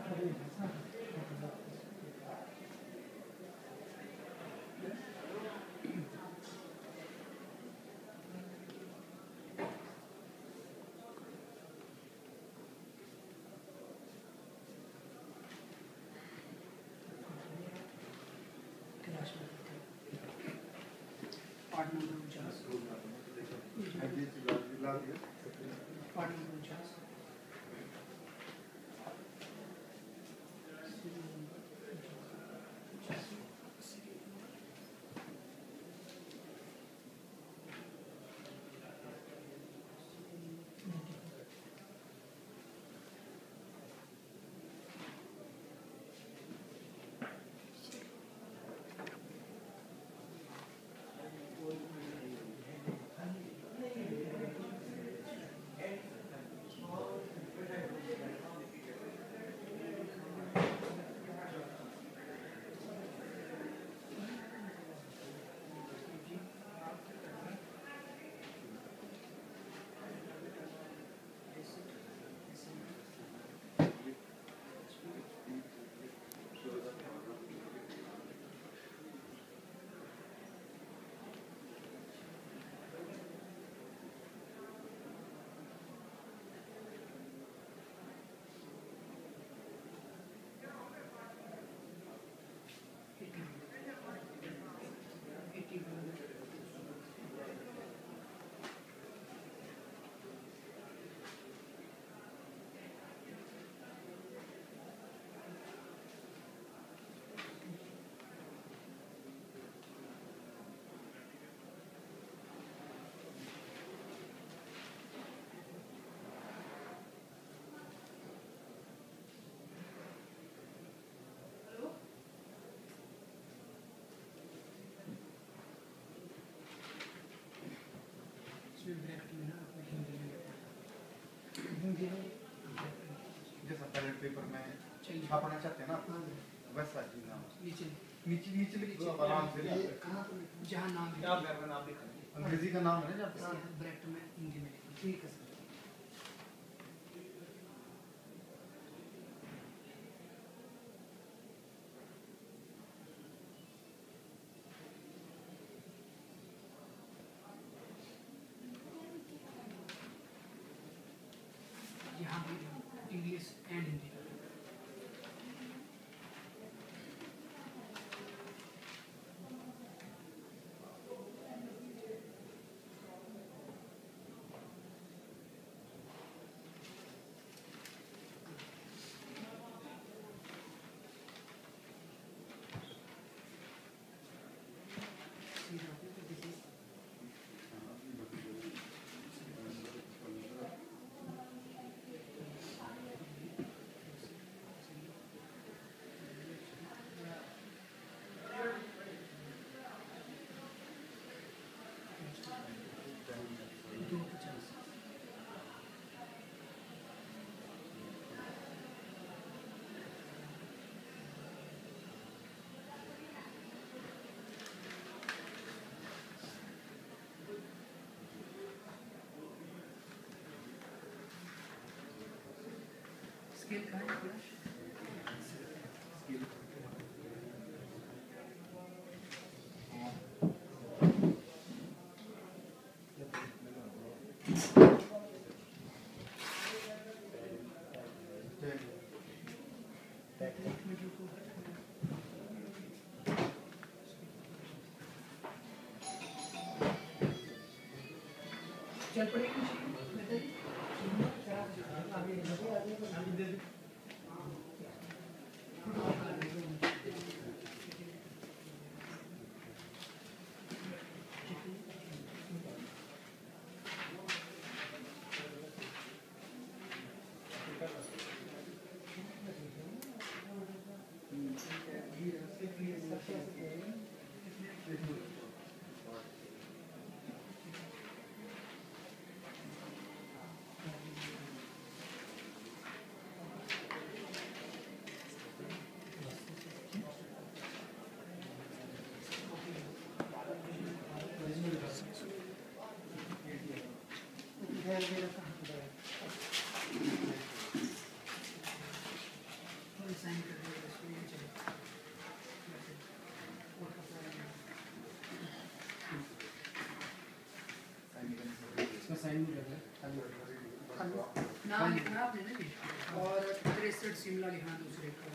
Part number 49 part number 49 जैसा पहले paper में छापना चाहते हैं ना वैसा जी नाम नीचे नीचे नीचे लिखो आराम से जहाँ नाम क्या का नाम लिखा अंग्रेजी का नाम है ना जहाँ ब्रैकेट में हिंदी में ठीक है सर यहाँ भी इंग्लिश एंड हिंदी स्केल का है चल पड़ेगी साइन भी करना है नाम लिखना आपने ना भी और 63 शिमला लिखना दूसरे का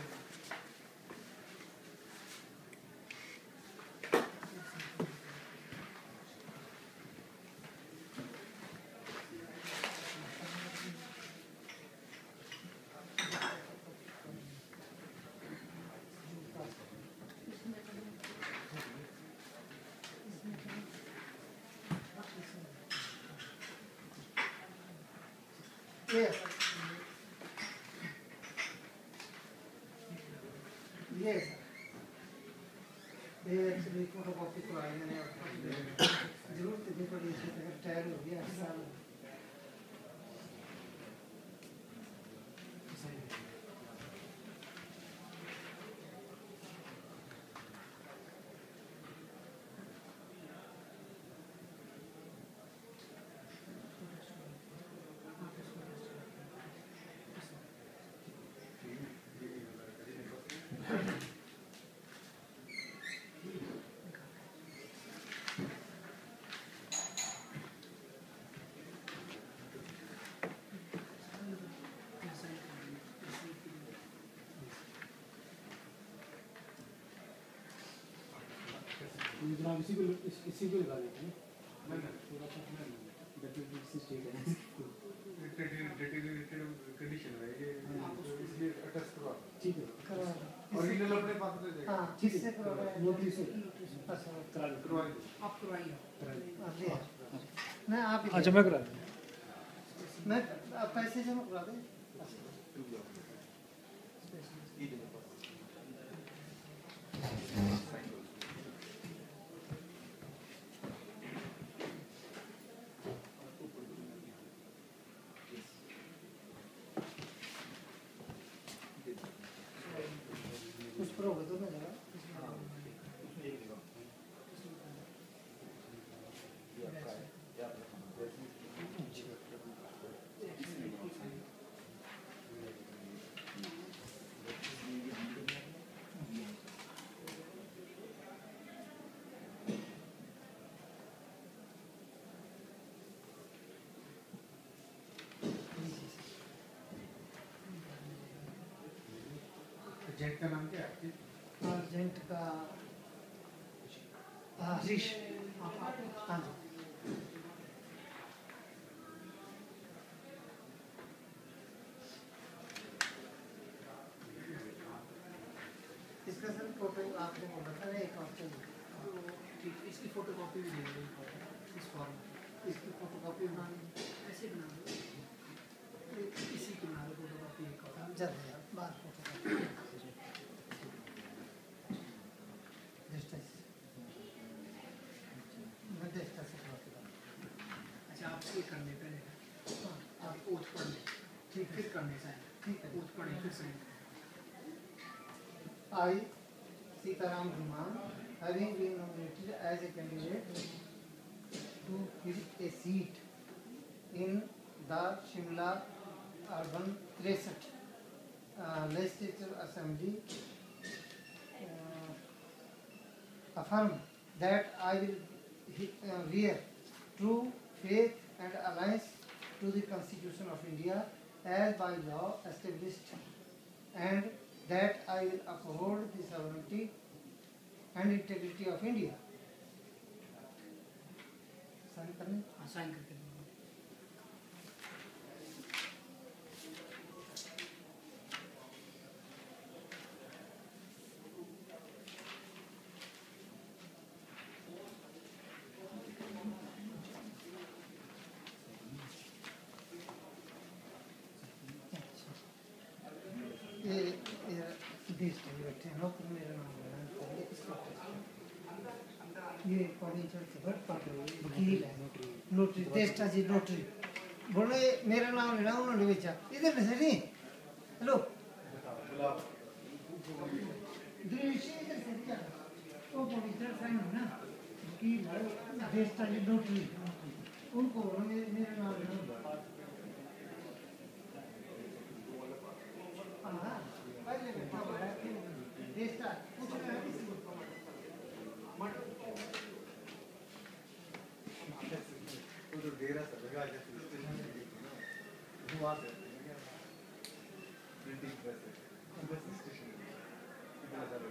Yes. Yes. ये एक्चुअली फोटोकॉपी करवाई मैंने जरूरत नहीं पड़ी इसमें अगर टायर हो गया 8 साल जनाब इसी को लगा देते हैं थोड़ा सा स्टेट है कंडीशन है ये इसलिए अटैच करवा ठीक है करवा ओरिजिनल अपने पास ले जाएगा हाँ किससे करवा नोटरी से करवाई दो आप करवाइए मैं आप अच्छा मैं करा दूँ मैं पैसे जमा करा दें कुछ पर होगा तो ना जरा एजेंट का नाम क्या है आपके अर्जेंट का हरीश हाँ जी इसका सर फोटो आपने बोला था ना एक हफ्ते में ठीक इसकी फोटोकॉपी भी दे दो इस फॉर्म इसकी फोटोकॉपी बनानी ऐसे बना दो इसी की बना दो फोटोकॉपी एक और जल्दी यार बात फोटोकॉपी अच्छा आप ये करने पहले आप ओथ पढ़ने ठीक फिर करने साइन ठीक है ओथ पढ़े फिर sign I, Sita Ram Dhiman, having been nominated as a candidate to fill a seat in the Shimla Urban 63 Legislative Assembly, affirm that I will bear true faith and allegiance to the Constitution of India as by law established, and that I will uphold the sovereignty and integrity of India. Sign करने sign करके दो ये देश के बैठे हैं लोग मेरा नाम लेना है इसको ये फर्नीचर से बट पट वकील है नोटरी टेस्टा जी नोटरी बोले मेरा नाम लेना उन्होंने बेचा इधर से नहीं हेलो दृश्य इधर से क्या वो फर्नीचर साइन है ना वकील है टेस्टा जी नोटरी उनको मेरा नाम लेना हाँ पहले बैठा हुआ है टेस्टा कुछ नहीं वो जो डेरा सा लगा वहाँ से प्रिंटिंग प्रेस है, बस स्टेशन इतना ज़्यादा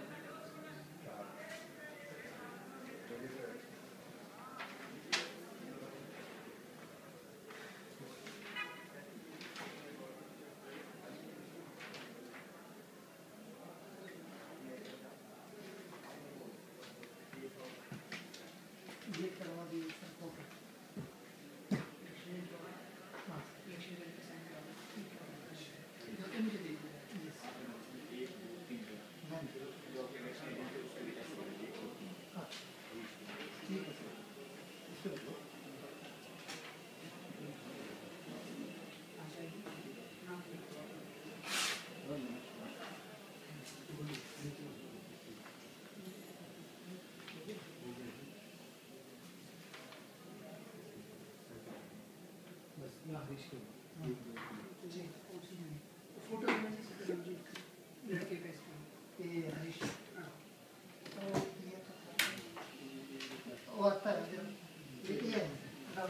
ये करवा दिए सर फोटो। मुझे दे दीजिए। ठीक है सर। बस यहाँ हरीश के जी फोटो लड़के का इसमें ये हरीश हाँ तो ये वो आता है ये लाओ।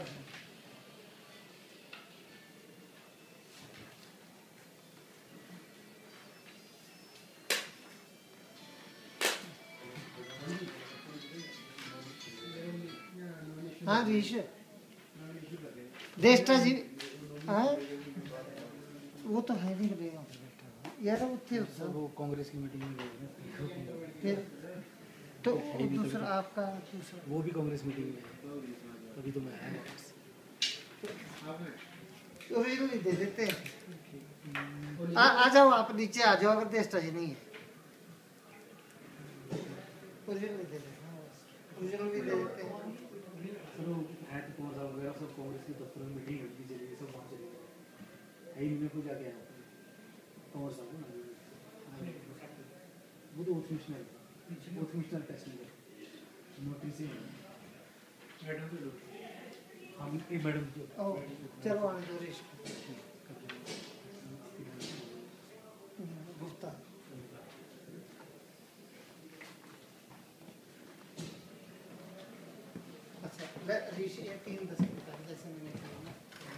हाँ हरीश देष्टा जी हाँ वो तो है नहीं करेगा यार वो थे उस वो कांग्रेस की मीटिंग में गए थे। फिर तो दूसरा आपका दूसरा वो भी कांग्रेस मीटिंग में गए। अभी तो मैं आया वापस। ओरिजिनल दे देते हैं। आ जाओ आप नीचे आ जाओ अगर देष्टा जी नहीं है ओरिजिनल दे देते हैं ओरिजिनल भी दे देते हैं। सर वो है तो कौन सा वगैरह सब कांग्रेस की दफ्तर में मीटिंग होती चली गई सब वहाँ चले गए। है ही नहीं पूजा गया कौन सा वो तो ओथमिशनल टेस्ट में नोटिस ही मैडम को दो। हम एक मैडम को ओ चलो आने दो हरीश गुप्ता अच्छा मैं हरीश ये 3-10 मिनट जैसे मैंने कहा ना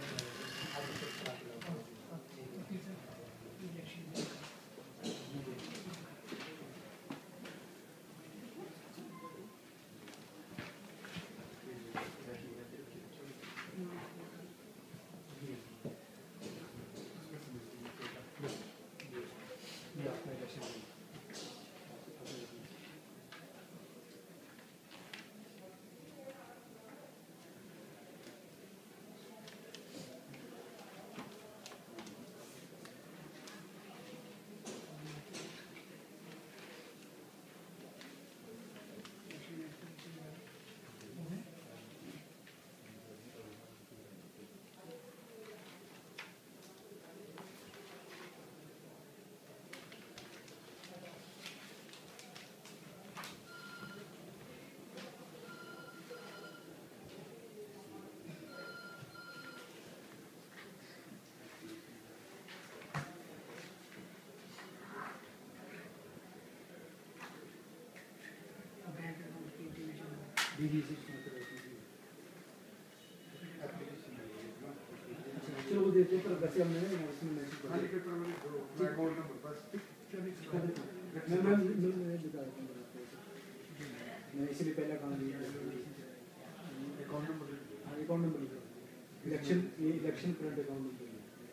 चलो वो देते पर वैसे हमने उसमें मैसेज कर खाली पेपर में दो अकाउंट नंबर बस मैं बता देता हूँ मैं इसलिए पहला काम लिया account number account number election current account number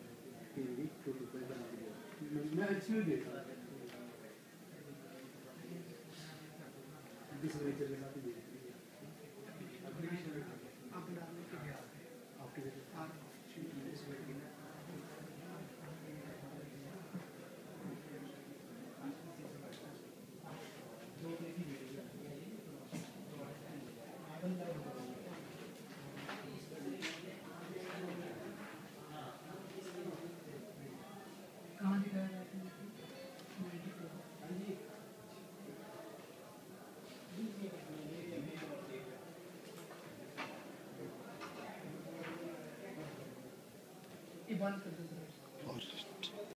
मैं इसमें देता दिस नेचर के साथ ही देता आप डालने के लिए आपके कहाँ दिखाया जाता है? ये बंद कर